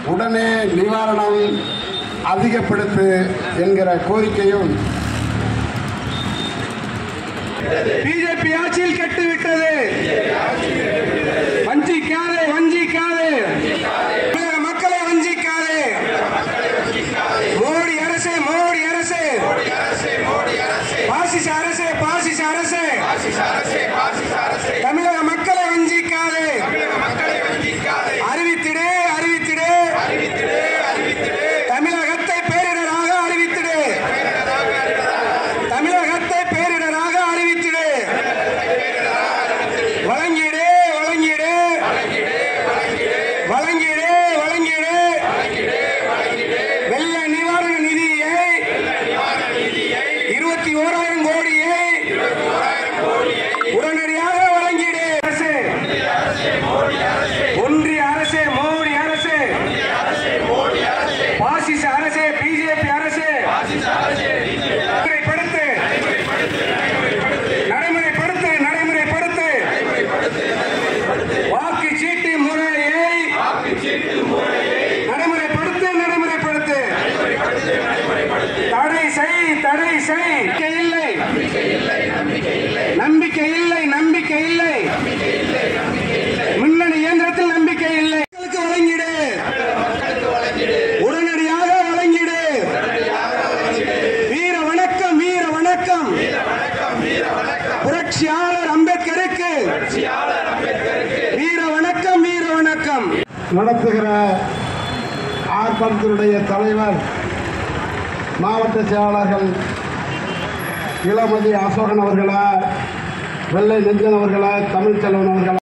உடனே நிவாரணம் அதிகப்படுத்து என்கிற கோரிக்கையும் பிஜேபி ஆட்சியில் கெட்டுவிட்டது. வஞ்சிக்காதே வஞ்சிக்காதே, மக்களை வஞ்சிக்காதே. மோடி அரசே மோடி அரசே, பாசிச அரசே பாசிச அரசே, தமிழக மக்களை வஞ்சிக்காதே. அறிவித்திடு அறிவித்திடு, தமிழகத்தை பேரிடராக அறிவித்திடு, தமிழகத்தை பேரிடராக அறிவித்திடு. வழங்கிடு வழங்கிடு வழங்கிடு வழங்கிடு. வெள்ள நிவாரண நிதியை 21,000 கோடியை உடனடியாக வழங்கிடு. ஒன்றிய அரசே மோடி அரசே, பாசிச அரசே பிஜேபி அரசே, நடைமுறைப்படுத்து நடைமுறைப்படுத்து. வாக்கு சீட்டு முறையை நடைமுறைப்படுத்து நடைமுறைப்படுத்து. தடை செய் தடை செய். இல்லை நம்பிக்கை இல்லை நம்பிக்கை இல்லை, மின்னணு இயந்திரத்தில் நம்பிக்கை இல்லை. வழங்கிடு, உடனடியாக வழங்கிடு. வீர வணக்கம் வீர வணக்கம், புரட்சியாளர் அம்பேத்கருக்கு வீர வணக்கம் வீர வணக்கம். நடத்துகிற ஆர்ப்பாட்டத்தினுடைய தலைவர் மாவட்ட செயலாளர்கள் இளமதி அசோகன் அவர்களா, வெள்ளை நெஞ்சன் அவர்களா, தமிழ்ச்செல்வன் அவர்களா,